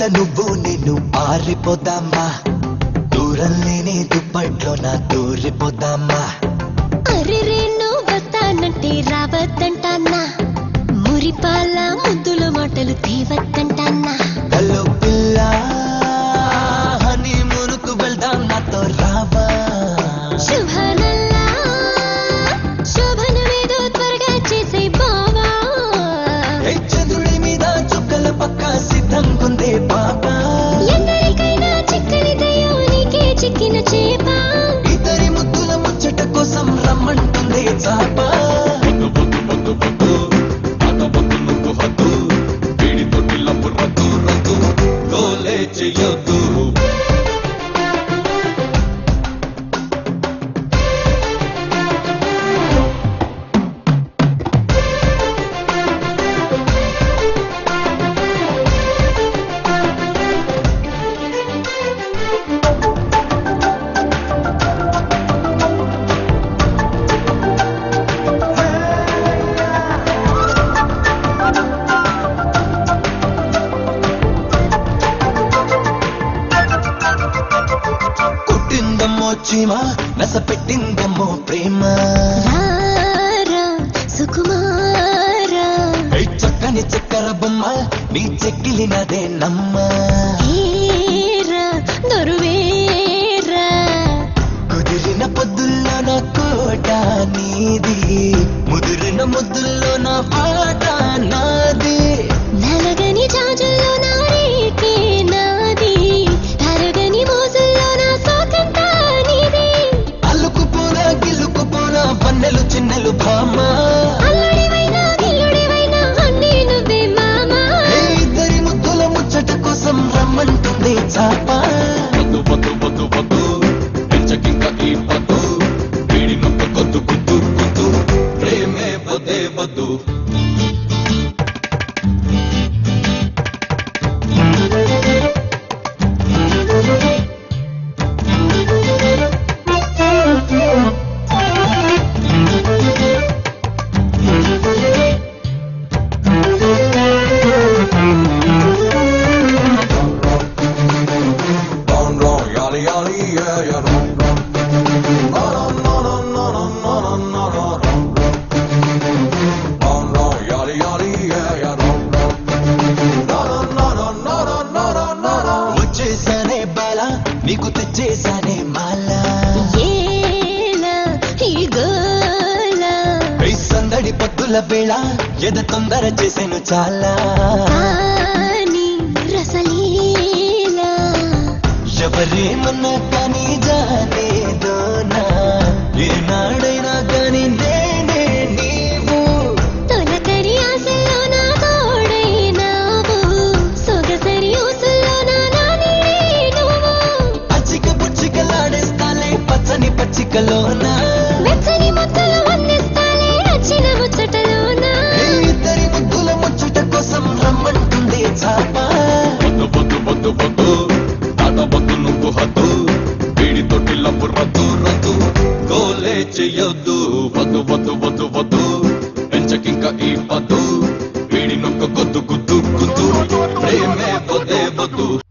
నువ్వు నేను ఆరిపోదామా దూరం లేని దుప్పట్లో నా దూరిపోదామా అరే రేణు వస్తానంటే రావద్దంటానా మురిపాల ముద్దుల మాటలు తేవద్దంటానా హలో పిల్ల హనీ మునుకు వెళ్దాం నాతో రావా శుభనల్లా శోభనమేదో త్వరగా చేసే బావా చంద్రుడి మీద చుక్కల పక్క సిద్ధంగుందే బాబా ఎందరికైనా చిక్కని దయ్యం నీకే చిక్కిన చేప ఇద్దరి ముద్దుల ముచ్చట కోసం రమ్మంటుందే చాపా చెయ్యొద్దు చీమా నస పెట్టిందమ్మో ప్రేమ సుకుమారా చక్కని చక్కర బొమ్మ నీ చెక్కిలినదే నమ్మ దొరువేరా కుదిరిన పొద్దుల్లో నా కోట నీది ముదిరిన ముద్దుల్లో నా పాట నాది నలగని జాజుల్లో నా రేకే నాది తరగని మోజుల్లో నా సోకంతా నీది అల్లుకుపోనా గిల్లుకుపోనా పన్నెలు చిన్నెలు భామ అల్లుడివైనా గిల్లుడివైనా అన్నీ నువ్వే మామా ఇద్దరి ముద్దుల ముచ్చట కోసం రమ్మంటుంది చాప వద్దు వద్దు వద్దు వద్దు పెంచకింక ఈ పద్దు వేడి నొక్క కొద్దు కుద్దు కుద్దు ప్రేమే వద్దే వద్దు వచ్చేసానే బాల నీకు తెచ్చేసానే మాల సందడి పద్దుల వేళ ఎద తొందర చేసాను చాలా రసలీలా ఎవరేమన్నా కానీ జానేదోనా ఏనాడైనా కానీ నేనే నీవు తొలకరి ఆశలో నా తోడైనావు సొగసరి ఊసుల్లో నా నానిడే నువ్వు పచ్చిక పుచ్చికలాడేస్తాలే పచ్చని పచ్చికలోనా వెచ్చని ముద్దలు అందిస్తాలే నచ్చిన ముచ్చటలోనా ఇద్దరి ముద్దుల ముచ్చట కోసం రమ్మంటుంది చాప వద్దు వద్దు వద్దు వద్దు తాత వద్దు నువ్వు హద్దు వేడి తొట్టిల్ల రద్దు రద్దు గోలే చెయ్యొద్దు వద్దు వద్దు వద్దు వద్దు పెంచకింక ఈ పద్దు వేడి నొక్క కొద్దు గుద్దు గుద్దు ప్రేమే వద్దే వద్దు